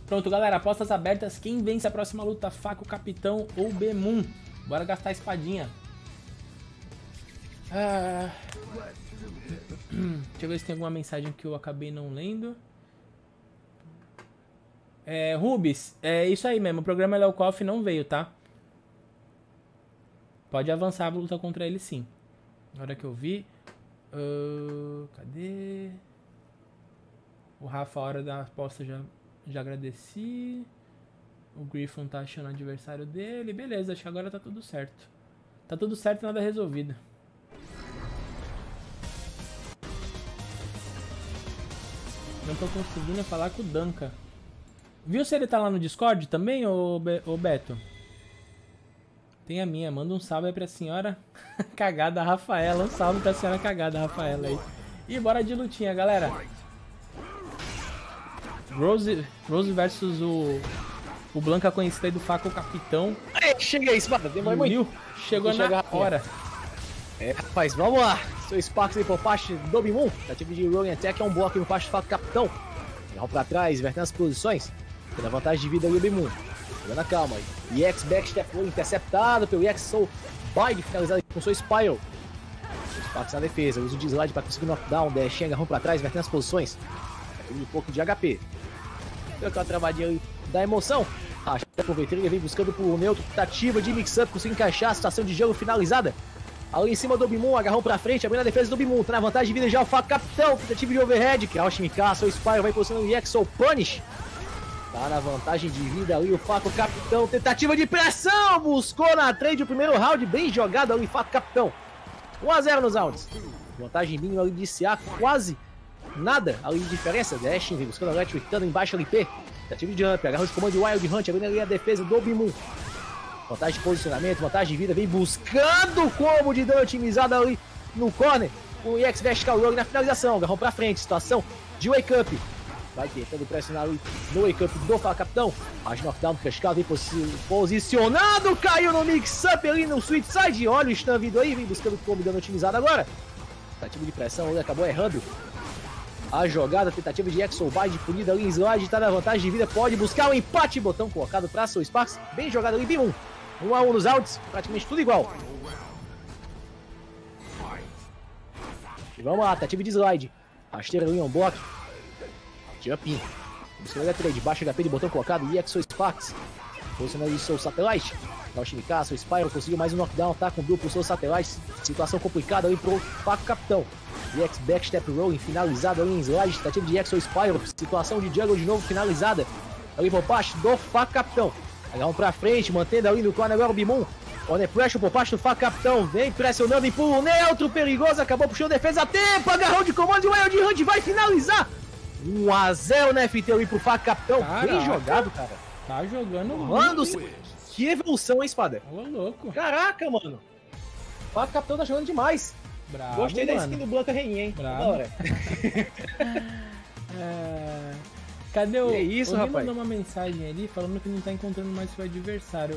Pronto, galera, apostas abertas. Quem vence a próxima luta? Faca, o Capitão ou Bemoon? Bora gastar a espadinha. Deixa eu ver se tem alguma mensagem que eu acabei não lendo. Rubis, é isso aí mesmo. O programa Léo Koff não veio, tá? Pode avançar a luta contra ele sim. Na hora que eu vi. Cadê? O Rafa, a hora da aposta já agradeci. O Griffon tá achando o adversário dele. Beleza, acho que agora tá tudo certo. Tá tudo certo e nada resolvido. Não tô conseguindo falar com o Danka. Viu se ele tá lá no Discord também, ô Beto? Tem a minha. Manda um salve aí pra senhora cagada Rafaela. Um salve pra senhora cagada Rafaela aí. E bora de lutinha, galera. Rose versus o Blanca conhecido aí do Faca, o Capitão. Cheguei, espada. Demorou muito. Chegou na hora. Rapaz, vamos lá. Seu Sparks aí por parte do Bemoon. Tentativa de Rolling Attack é um bloco por parte do Faca, Capitão. Vão pra trás, invertendo as posições. Tendo a vantagem de vida aí o Bemoon. Jogando a calma aí. EX Backstep Roll interceptado pelo EX Soul Bide, finalizado com seu Spiral. Os Sparks na defesa, uso de slide para conseguir knockdown, Dash agarrão pra trás, invertendo as posições. Um pouco de HP. Deu aquela travadinha aí da emoção. A Convertrilha vem buscando por neutro, tentativa de mix-up, conseguiu encaixar a situação de gelo finalizada. Ali em cima do Bemoon, agarrão pra frente, abrindo a defesa do Bemoon. Tá na vantagem de vida já o Faca Capitão, tentativa de overhead. Crouch Mikasa, seu Spiral vai posicionando o EX Soul Punish. Tá na vantagem de vida ali o Faca Capitão, tentativa de pressão, buscou na trade o primeiro round, bem jogado ali o Faca Capitão. 1 a 0 nos rounds. Vantagem mínima ali de CA, quase nada ali de diferença. Dash vem buscando a Electric Thunder embaixo LP. Tentativa de jump, agarrão de comando de Wild Hunt, abrindo ali a defesa do Bemoon. Vantagem de posicionamento, vantagem de vida, vem buscando o combo de dano otimizado ali no corner. O EX Vertical Rogue na finalização, agarrão pra frente, situação de Wake Up. Vai tentando pressionar ali no Wake Up do Faca Capitão. Faz knockdown do Cascado, vem posicionado, caiu no mix-up ali no Sweet Side. Olha o stun vindo aí, vem buscando o combo de dano otimizado agora. Tentativa de pressão, ele acabou errando a jogada, tentativa de Exobide punida ali em slide, tá na vantagem de vida, pode buscar o empate, botão colocado para seu Sparks, bem jogado ali, Bemoon. 1 a 1 nos outs, praticamente tudo igual. E vamos lá, tentativa de slide, rasteira ali on block, jumping, buscando a trade, baixo HP de botão colocado, e Exo Sparks, posicionando ali seu Satellite, dá o Shimika, seu Spyro, conseguiu mais um knockdown, tá com o duplo seu Satellite, situação complicada ali pro Faca Capitão. EX Backstep Rolling, finalizado ali em slide, tentativa de Exo Spyro, situação de jungle de novo finalizada, ali por parte do Faca Capitão. Agarrão pra frente, mantendo ali no corner agora o Bemoon. Corner pressure por parte do Faca Capitão, vem pressionando em pulo neutro, perigoso, acabou puxando defesa a tempo, agarrão de comando de Wild Hunt, vai finalizar. 1 a 0 na FT ali pro Faca Capitão, bem jogado, cara. Tá jogando mano, que evolução, hein, espada? Ô, louco. Caraca, mano. O Faca Capitão tá jogando demais. Bravo, gostei da skin do Blanca Rainha, hein? Bravo. Da hora. Cadê o... Que isso, rapaz? mandou uma mensagem ali falando que não tá encontrando mais seu adversário.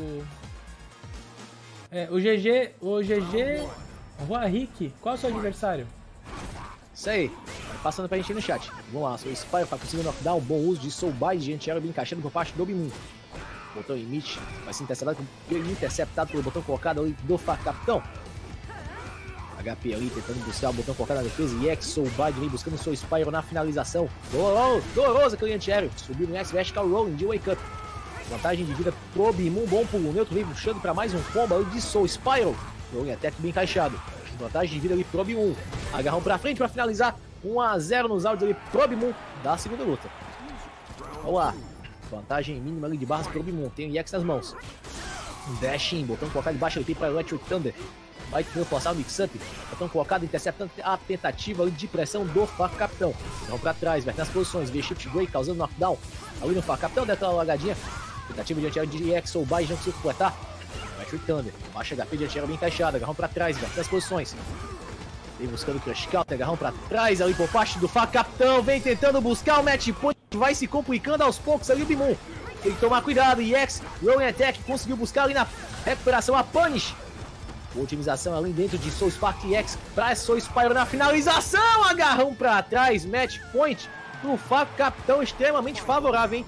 O GG... Roarik, qual é o seu adversário? Isso aí. Passando pra gente aí no chat. Vamos lá, seu Spyro pra conseguir knockdown, bom uso de Soul Bide de anti-aero bem encaixado por parte do Bemoon. Botão limite, vai ser interceptado pelo botão colocado ali do Faca Capitão. HP ali tentando buscar o botão colocado na defesa e EX Soul Bide ali buscando o seu Spyro na finalização. Doloroso aquele anti-aéreo. Subiu no EX Vertical Rolling de Wake Up. Vantagem de vida pro Bemoon, bom pulo neutro, vem puxando pra mais um combo ali de Soul Spyro. Rolling até bem encaixado. Vantagem de vida ali pro Bemoon. Agarrão pra frente pra finalizar. 1 a 0 nos áudios ali pro Bemoon da segunda luta. Vamos lá. Vantagem mínima ali de barras pro Bemoon. Tem o EX nas mãos. Dashing, botão colocado debaixo ali para Electric Thunder. Vai tentando forçar o mix-up. Botão colocado, interceptando a tentativa ali de pressão do Faca Capitão. Vão pra trás, vai nas posições. V-Shift Break causando knockdown. Ali no Faca Capitão, daquela lagadinha. Tentativa de anti-aero de EX ou Bide, não conseguiu completar. Electric Thunder. Baixa HP de anti-aero bem encaixado. Agarrão pra trás, vai nas posições. Vem buscando o Crush Counter, agarrão pra trás ali por parte do Faca Capitão. Vem tentando buscar o match point. Vai se complicando aos poucos ali o Bemoon. Tem que tomar cuidado. EX, Rolling Attack, conseguiu buscar ali na recuperação a Punish. Otimização ali dentro de Soul Spark EX pra Soul Spyro na finalização. Agarrão pra trás, match point pro Faca Capitão extremamente favorável, hein?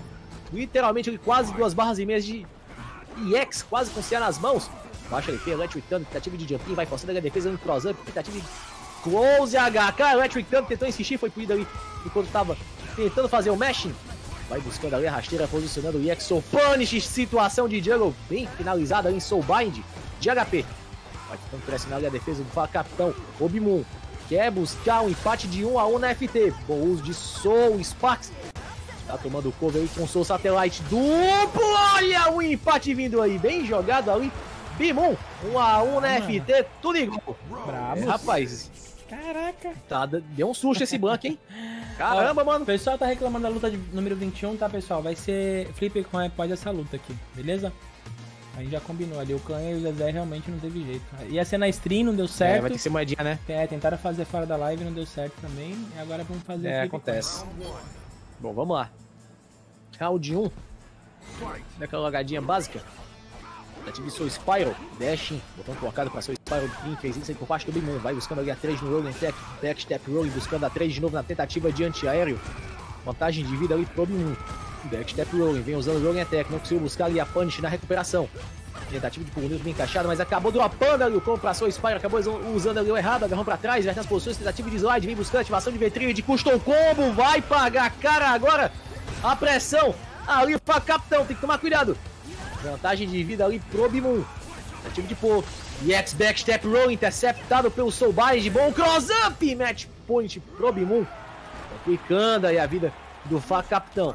literalmente quase 2 barras e meia de EX, quase com CA nas mãos. Baixa LP, Electric Thunder, tentativa de jumping, vai forçando a defesa no cross-up, tentativa de close HK, Electric Thunder tentou insistir, foi punido ali enquanto tava tentando fazer o mashing. Vai buscando ali a rasteira, posicionando o EX Soul Punish, situação de jungle bem finalizada ali em Soulbind de HP. Vai tentando pressionar ali a defesa do Capitão. Obimon quer buscar um empate de 1 a 1 na FT. Bom uso de Soul Sparks. Tá tomando cover aí com Soul Satellite duplo. Olha o empate vindo aí, bem jogado ali. Bimon, 1 a 1 na FT, tudo igual. Bravo. Rapaz. Caraca. Tá, deu um susto esse banco, hein? Caramba, mano. O pessoal tá reclamando da luta de número 21, tá, pessoal? Vai ser Flip com iPod essa luta aqui, beleza? A gente já combinou ali. O Clã e o Zezé realmente não teve jeito. Ia ser na stream, não deu certo. Vai ter que ser moedinha, né? Tentaram fazer fora da live, não deu certo também. E agora vamos fazer Flip acontece. Bom, vamos lá. Round 1. Daquela logadinha básica. Ative seu Spyro, dashing, botão colocado para seu Spyro, fez isso aí por parte do Bimon, vai buscando ali a 3 no Rolling Tech, Backstep Rolling, buscando a 3 de novo na tentativa de anti-aéreo, vantagem de vida ali pro Bimon, Backstep Rolling, vem usando o Rolling Attack, não conseguiu buscar ali a Punish na recuperação, tentativa de punir bem encaixada, mas acabou dropando ali o combo para seu Spyro, acabou usando ali o errado, agarrão para trás, vai nas posições, tentativa de slide, vem buscando ativação de Vetrilha de custom combo, vai pagar a cara agora, a pressão, ali para Capitão, tem que tomar cuidado. Vantagem de vida ali pro Bimon. Tentativa de pôr. EX Backstep Roll interceptado pelo Soulbind. Bom cross-up. Match point pro Bimon. Complicando aí a vida do Capitão.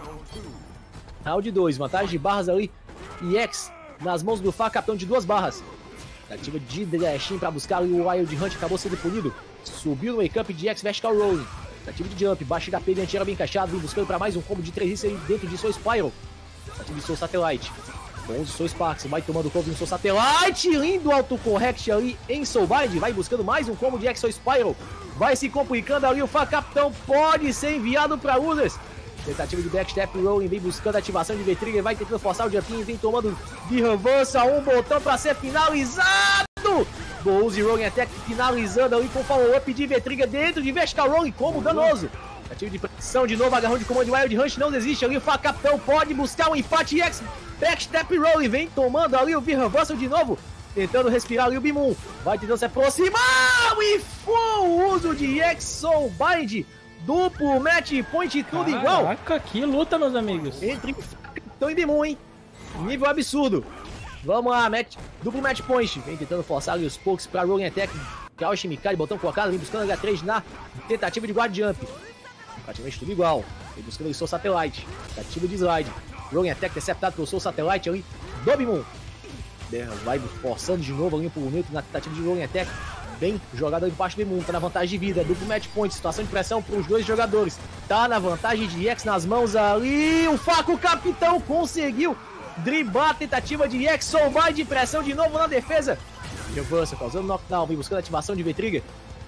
Round 2. Vantagem de barras ali. EX nas mãos do Capitão de 2 barras. Tentativa de dashing para buscar ali o Wild Hunt. Acabou sendo punido. Subiu no wake up de EX Vertical Rolling. Tentativa de jump. Baixa HP de anti-aero bem encaixado. Vem buscando para mais um combo de 3 hits ali dentro de Soul Spiral. Tentativa de Soul Satellite. Bom, o Soul Sparks vai tomando cover no Soul Satellite, lindo autocorrect ali em Soulbind, vai buscando mais um combo de Exo Spiral, vai se complicando ali, o Capitão pode ser enviado para Users, tentativa de Backstep Rolling, vem buscando a ativação de V-Trigger, vai tentando forçar o jumping, vem tomando de reversa, um botão para ser finalizado, bom, use Rolling Attack finalizando ali com follow-up de V-Trigger dentro de Vertical Rolling, como danoso. Tentativa de pressão de novo, agarrão de comando de Wild Hunt não desiste ali, o Capitão pode buscar um empate X, Backstep Rolling, vem tomando ali o V-Reversal de novo, tentando respirar ali o Bimon, vai tentando se aproximar e full uso de X Soulbind, duplo match point, tudo igual. Caraca, que luta, meus amigos. Entre Capitão e Bimon, hein, nível absurdo. Vamos lá, duplo match point, vem tentando forçar ali os pokes para Rolling Attack, Caos Shimikari, botão colocado, vem buscando H3 na tentativa de guard jump. Praticamente tudo igual. Vem buscando ali Soul Satellite. Tentativa de slide. Rolling Attack interceptado pelo Soul Satellite ali do Bimon. Vai forçando de novo ali por neutro na tentativa de Rolling Attack. Bem jogado ali embaixo do Bimon. Tá na vantagem de vida. Duplo match point. Situação de pressão para os dois jogadores. Tá na vantagem de X nas mãos ali. O Capitão conseguiu driblar a tentativa de X. Soulbind de pressão de novo na defesa. Reversa causando knockdown. Vem buscando a ativação de V-Trigger.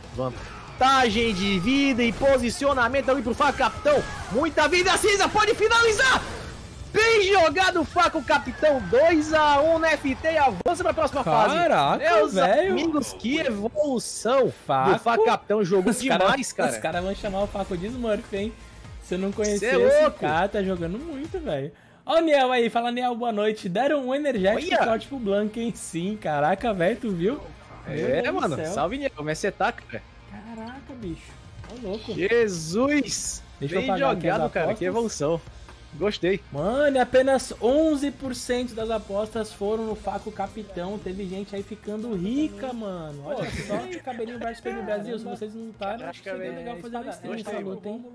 Vantagem de vida e posicionamento ali pro Capitão. Muita vida cinza, pode finalizar. Bem jogado o Capitão. 2 a 1 na FT e avança pra próxima fase. Caraca, meus velho. amigos, que evolução do Capitão. Jogou demais, cara. Os caras vão chamar o Faco de Smurf, hein? Se não conhecer esse cara, tá jogando muito, velho. Ó o Niel aí, fala Niel, boa noite. Deram um energético forte pro Blank, hein? Sim, caraca, velho, tu viu? Mano, salve Niel, como é que você tá, cara? Caraca, bicho, ô louco. Jesus, bem jogado, cara, que evolução. Gostei. Mano, apenas 11% das apostas foram no Faco Capitão. Teve gente aí ficando rica, mano. Olha só, cabelinho versus Prêmio Brasil. Se vocês não notaram, acho que seria legal fazer uma stream dessa luta, hein?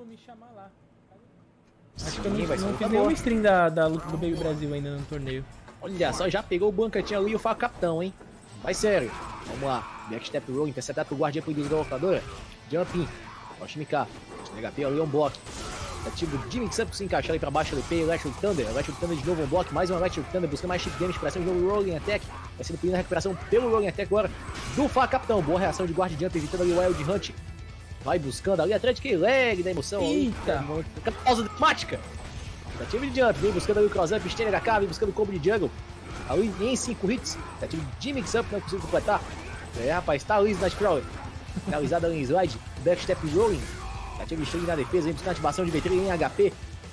Acho que eu não fiz nenhuma stream da luta do Baby Brasil ainda no torneio. Olha só, já pegou o banquetinho ali e o Faco Capitão, hein? Vai sério. Vamos lá. Backstep Roll, interceptado pro guardião pro da locadora. Jumping. Oshimika. HP ali, um bloco. Ativo de Mix Up, se encaixar ali pra baixo, LP, Electric Thunder de novo, um bloco, mais um Electric Thunder, buscando mais chip damage, pressão de novo, Rolling Attack, vai sendo pedido a recuperação pelo Rolling Attack agora, do Capitão, boa reação de Guard Jump, evitando ali o Wild Hunt, vai buscando ali, Atlético leg da emoção, eita, pausa dramática, ativo de Jump, vem buscando ali o Cross-Up, Stene HK, vem buscando o combo de Jungle, ali em 5 hits, ativo de Mix Up, não consigo completar, rapaz, tá liso na Sprawler, finalizada ali em slide, Backstep Rolling, ativo de string na defesa, vem buscando ativação de V3 em HP.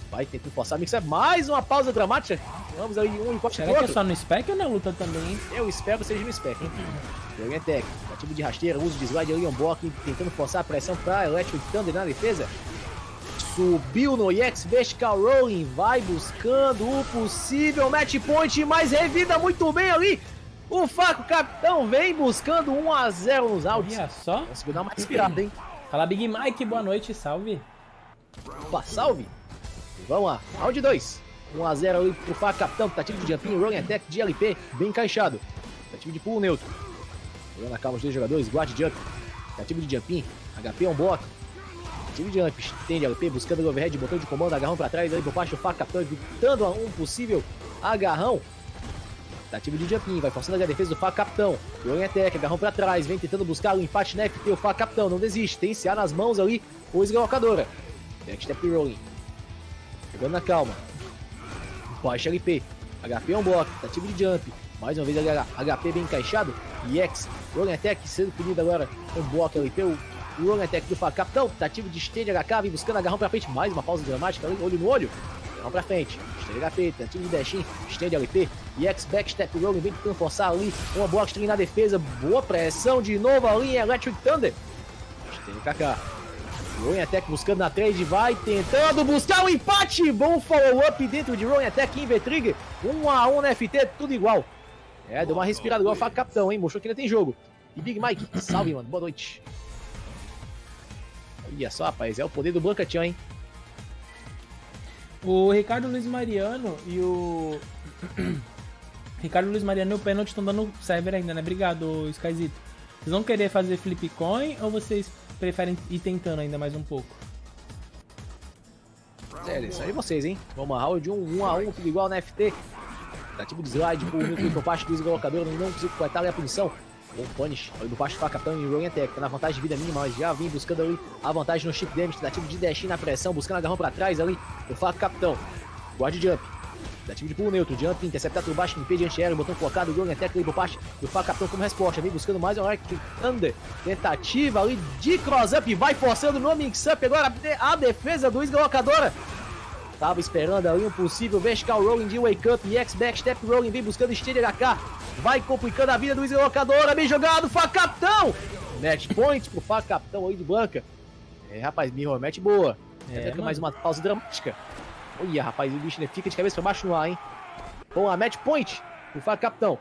Vai tentando forçar a mix-up. Mais uma pausa dramática. Vamos aí, um encosta pro Será que outro. é só no spec ou na luta também, hein? Eu espero que seja no spec. Joguem Attack. Ativo de rasteira, uso de slide ali, unblock, tentando forçar a pressão pra Electric Thunder na defesa. Subiu no EX Vertical Rolling. Vai buscando o possível match point, mas revida muito bem ali. O Faco Capitão vem buscando 1 a 0 nos outs. Olha só. Conseguiu dar uma respirada, hein? Fala, Big Mike, boa noite, salve. Opa, salve. Vamos lá, round 2. 1 a 0 ali pro Faco Capitão. Tentativo de jumping, rolling attack de LP, bem encaixado. Tentativo de pulo neutro. Jogando a calma os dois jogadores, guard jump. Tentativo de jumping, HP on block. Tentativo de jump, estende LP, buscando o overhead, botão de comando, agarrão pra trás, aí por baixo o Faco Capitão, evitando um possível agarrão. Tentativo de jumping, vai forçando a defesa do Faco Capitão. Rolling attack, agarrão pra trás, vem tentando buscar o empate na FT, o Faco Capitão não desiste, tem CA nas mãos ali, o esgalocadora. Backstep rolling. Jogando na calma. Baixa LP. HP on block. Tentativo de jump. Mais uma vez HP bem encaixado. EX. Rolling attack sendo punido agora com block LP. O rolling attack do Faco Capitão. Tentativo de stand HK. Vem buscando agarrão pra frente. Mais uma pausa dramática. Olho no olho. Agarrão pra frente. Stand HP. Tentativo de dash in. Stand LP. EX backstep rolling. Vem tentando forçar ali. Uma block string na defesa. Boa pressão de novo ali em Electric Thunder. Stand KK. Rolling Attack buscando na trade, vai tentando buscar um empate, bom follow-up dentro de Rolling Attack, Invertrigger, 1 a 1 na FT, tudo igual. É, deu uma respirada igual o Faco Capitão, hein, mostrou que ainda tem jogo. E Big Mike, salve, mano, boa noite. Olha só, rapaz, é o poder do Blancatian, hein. O Ricardo Luiz Mariano e o... Ricardo Luiz Mariano e o Penalty estão dando server ainda, né? Obrigado, Skyzito. Vocês vão querer fazer flip coin ou vocês preferem ir tentando ainda mais um pouco? É, isso aí vocês, hein? Vamos lá, round 1 a 1, tudo igual na FT. Tentativo de slide por parte do esgalocador, não conseguiu completar ali a punição. Bom punish, ali do baixo do Faco Capitão e Rolling Attack, tá na vantagem de vida mínima, mas já vem buscando ali a vantagem no chip damage. Tentativo de dash na pressão, buscando agarrão pra trás ali, o Faco Capitão. Guard jump. Tentativo de pulo neutro, jump, interceptar por baixo, impede anti-aéreo, botão colocado, Rolling Attack ali por parte do Faco Capitão como resposta. Vem buscando mais um Electric Thunder. Tentativa ali de cross-up, vai forçando no mix-up. Agora a defesa do esgalocadora. Tava esperando ali um possível vertical rolling de wake up e X-back-step rolling. Vem buscando Steady HK. Vai complicando a vida do esgalocadora. Bem jogado, Faco Capitão. Match point pro Faco Capitão aí de Blanca. É, rapaz, mirror match boa. Mais uma pausa dramática. Olha, rapaz, o bicho fica de cabeça pra baixo no ar, hein? Bom, a match point pro Faco Capitão.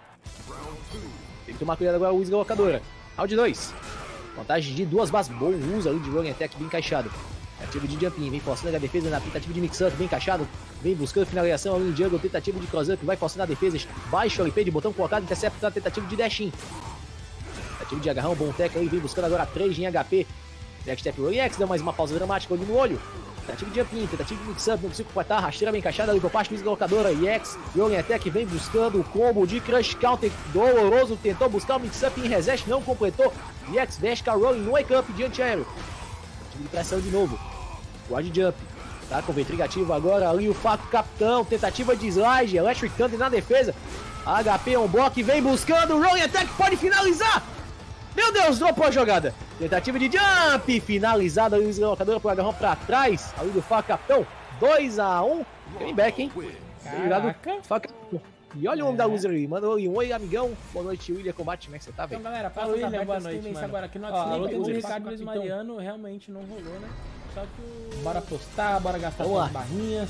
Tem que tomar cuidado agora o esgalocadora. Round 2. Vantagem de 2 bases. Bom uso ali de rolling attack bem encaixado. Tentativa de jumping, vem forçando a defesa na tentativa de mix-up, bem encaixado. Vem buscando finalização ali no jungle, tentativa de cross-up, vai forçando a defesa. Baixo LP de botão colocado, intercepta a tentativa de dash-in. Tentativa de agarrão, bom tech ali, vem buscando agora 3 em HP. Backstep rolling X, deu mais uma pausa dramática ali no olho. Tentativa de jumping, tentativa de mix-up, não consigo completar, rasteira bem encaixada ali por parte do esgalocadora. EX, Rolling Attack vem buscando o combo de Crush Counter doloroso, tentou buscar o mix-up em reset, não completou. EX, Vertical Rolling no wake up de anti-aéreo. Tentativa de pressão de novo. Guard jump. Tá com o Vertriga ativo agora ali o Faco Capitão, tentativa de slide, Electric Thunder na defesa. HP on block, vem buscando o Rolling Attack, pode finalizar! Meu Deus, dropou a jogada. Tentativa de jump, finalizada ali o esgalocador por agarrão pra trás, ali do Faco Capitão. 2 a 1, game back, hein? Caraca. Faco Capitão. E olha o nome da luz ali, mandou ali um oi, amigão. Boa noite, William Combate, como é que você tá, velho? Então, galera, para o William, boa noite, mano. Agora aqui no a luta o do Ricardo Luiz Mariano realmente não rolou, né? Só que bora postar, bora gastar suas barrinhas.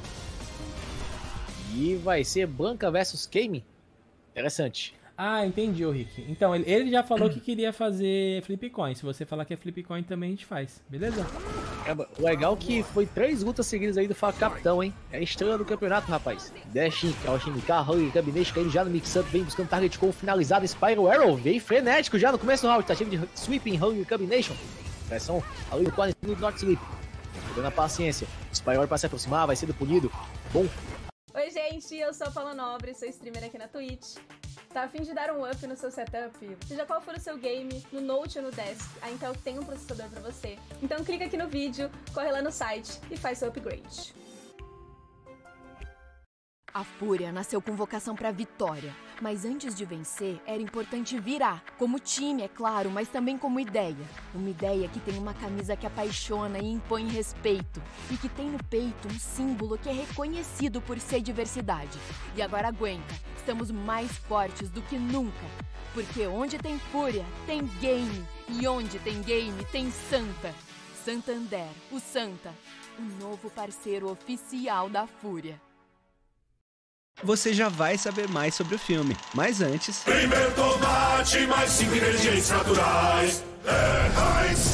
E vai ser Blanca versus Kame. Interessante. Ah, entendi, ô Rick. Então, ele já falou que queria fazer flip coin. Se você falar que é flip coin, também a gente faz. Beleza? O legal que foi 3 lutas seguidas aí do Faco Capitão, hein? É a estrela do campeonato, rapaz. Dashin, Kawashimika, Hurry, Combination, ele já no mix-up, vem buscando target com finalizado. Spiral Arrow, vem frenético já no começo do round. Tá cheio de sweeping, Hurry, Combination. Pressão ali no corner do Not Sleep. Jogando a paciência. Spiral para se aproximar, vai sendo punido. Bom. Oi, gente, eu sou a Paula Nobre, sou streamer aqui na Twitch. Tá a fim de dar um up no seu setup? Seja qual for o seu game, no Note ou no Desk, a Intel tem um processador pra você. Então clica aqui no vídeo, corre lá no site e faz seu upgrade. A Fúria nasceu com vocação pra vitória. Mas antes de vencer, era importante virar. Como time, é claro, mas também como ideia. Uma ideia que tem uma camisa que apaixona e impõe respeito. E que tem no peito um símbolo que é reconhecido por ser diversidade. E agora aguenta, estamos mais fortes do que nunca. Porque onde tem fúria, tem game. E onde tem game, tem Santa. Santander, o Santa, o novo parceiro oficial da Fúria. Você já vai saber mais sobre o filme, mas antes... Primeiro tomate, mais 5 ingredientes naturais. Heinz.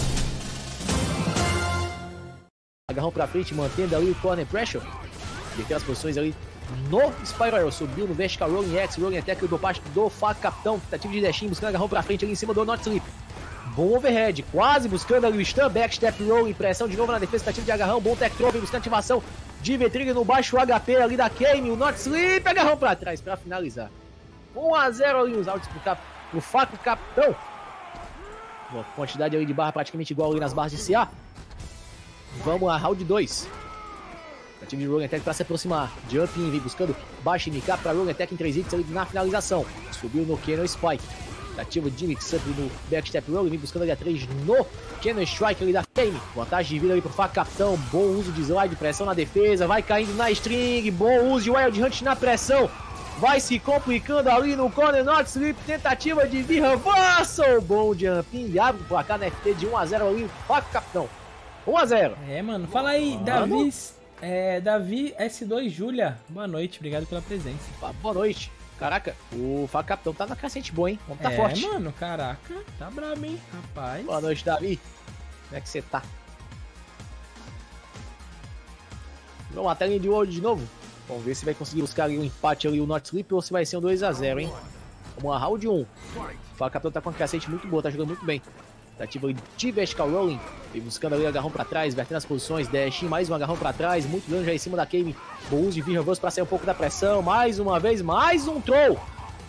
Agarrão pra frente, mantendo ali o corner pressure. E aquelas posições ali no Spiral. Subiu no Vertical Rolling X, Rolling Attack do parte do Faca Capitão. Tentativa de dashin, buscando agarrão pra frente ali em cima do Not Sleep. Bom overhead, quase buscando ali o stun, backstep roll, impressão de novo na defesa, tentativa de agarrão, bom tech throw, buscando ativação de Vetriga no baixo HP ali da Kame, o Not Sleep, agarrão pra trás pra finalizar. 1-0 ali nos outs pro Faco Capitão. Uma quantidade ali de barra praticamente igual ali nas barras de CA. Vamos a round 2. Tentativa de Rolling Attack pra se aproximar. Jumping, vem buscando baixo MK pra Rolling Attack em 3 hits ali na finalização. Subiu no Cannon Spike. Tentativa de mix-up no backstep roll, vem buscando ali a 3 no Cannon Strike ali da Kame. Vantagem de vida ali pro Faca Capitão, bom uso de slide, pressão na defesa, vai caindo na string, bom uso de Wild Hunt na pressão, vai se complicando ali no corner, Not Sleep, tentativa de reversal, bom jumping, abre o placar na FT de 1-0 ali, Faca Capitão, 1-0. É, mano, fala aí, Davi S2 Júlia, boa noite, obrigado pela presença. Boa noite. Caraca, o Faca Capitão tá na crescente boa, hein? Vamos tá forte. É, mano, caraca, tá brabo, hein, rapaz. Boa noite, Davi. Como é que você tá? Vamos até a linha de ouro de novo. Vamos ver se vai conseguir buscar ali um empate ali, o Not Sleep, ou se vai ser um 2-0, hein? Vamos lá, round 1. O Faca Capitão tá com uma crescente muito boa, tá jogando muito bem. Tentativa de vertical rolling, vem buscando ali o agarrão pra trás, vertendo as posições, dash, mais um agarrão pra trás, muito dano já em cima da Kame, bom uso de V-Reverse pra sair um pouco da pressão, mais uma vez, mais um troll,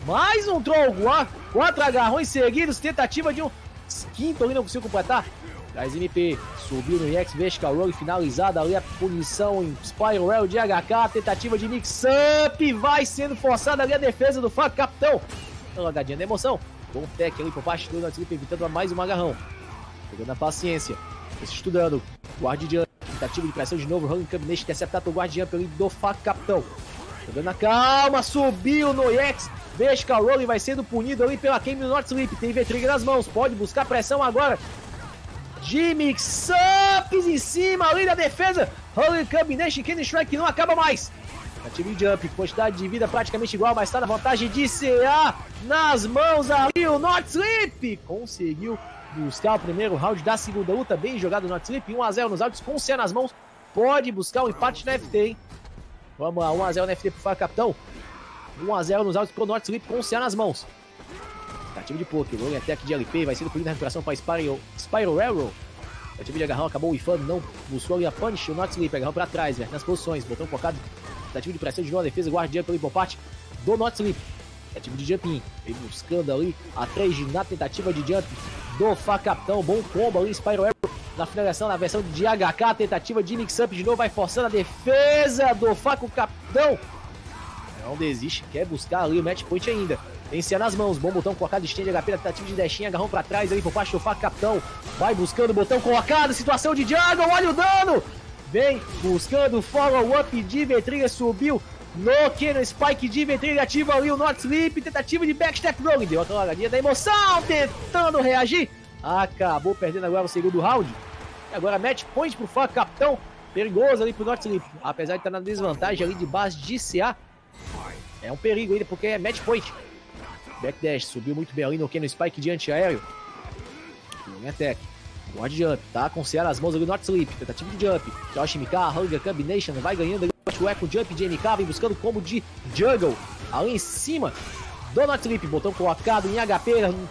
4 agarrões seguidos, tentativa de um quinto ali, não conseguiu completar, traz MP, subiu no EX, vertical rolling, finalizada ali a punição em Spiral de HK, tentativa de mix-up, vai sendo forçada ali a defesa do Faca Capitão, logadinha da emoção. Bom tech ali por parte do Not Sleep, evitando mais um agarrão. Pegando a paciência. Estudando. Guardian. Tentativa de pressão de novo. Rolling Combination. Interceptar o Guardian ali do Faca Capitão. Pegando a calma. Subiu no EX. Vertical Rolling vai sendo punido ali pela Kame do Not Sleep. Tem V-Trigger nas mãos. Pode buscar pressão agora. De mix-ups em cima ali da defesa. Rolling Combination. Cannon Strike que não acaba mais. Tentativa de jump, quantidade de vida praticamente igual, mas está na vantagem de CA nas mãos ali, o Not Sleep conseguiu buscar o primeiro round da segunda luta, bem jogado o Not Sleep, 1-0 nos áudios com CA nas mãos, pode buscar o empate na FT, hein? Vamos lá, 1-0 na FT pro Faca Capitão, 1-0 nos áudios pro Not Sleep com CA nas mãos. Tentativa de poke, rolling attack de LP, vai sendo punido na recuperação para Spiral Railroad. Tentativa de agarrão, acabou o ifando, não buscou ali a punish, o Not Sleep, agarrão para trás, nas posições, botão focado. Tentativa de pressão de novo, a defesa, guardiã pelo por parte do Not Sleep. Tentativa de jump, vem buscando ali a 3 na tentativa de jump do Faca Capitão. Bom combo ali, Spiral Arrow na finalização, na versão de HK. Tentativa de mix-up de novo, vai forçando a defesa do Faca Capitão. Não desiste, quer buscar ali o match point ainda. Tem CA nas mãos, bom botão colocado, stand HP na tentativa de dashinha, agarrão pra trás ali por parte do Faca Capitão. Vai buscando o botão colocado, situação de jungle, olha o dano! Vem buscando follow-up de V-Trigger, subiu no Cannon Spike de V-Trigger, ativa ali o Not Sleep, tentativa de backstep rolling, deu outra largadinha da emoção, tentando reagir, acabou perdendo agora o segundo round, e agora match point pro Faca Capitão, perigoso ali pro Not Sleep, apesar de estar na desvantagem ali de base de CA, é um perigo ainda porque é match point, backdash, subiu muito bem ali no Cannon Spike de anti-aéreo, attack. Guard jump, tá com CA nas mãos ali, Not Sleep, tentativa de jump, Josh MK, Hunger Combination, vai ganhando ali, o eco jump de MK, vem buscando combo de Jungle, ali em cima do Not Sleep, botão colocado em HP,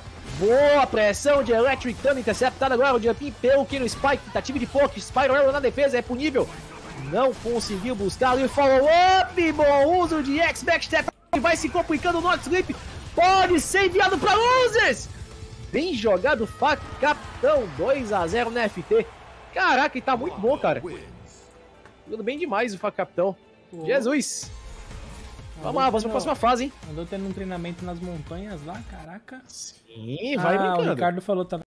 boa pressão de Electric Thumb, interceptado agora o jump pelo Cannon Spike, tentativa de poke, Spiral Arrow na defesa, é punível, não conseguiu buscar ali o follow-up, bom uso de X backstep, vai se complicando o Not Sleep, pode ser enviado para losers! Bem jogado, Faca Capitão, 2-0 na FT. Caraca, e tá muito bom, cara. Jogando bem demais o Faca Capitão. Jesus. Vamos lá, vamos pra próxima fase, hein? Andou tendo um treinamento nas montanhas lá, caraca. Sim, vai brincando. O Ricardo falou, tá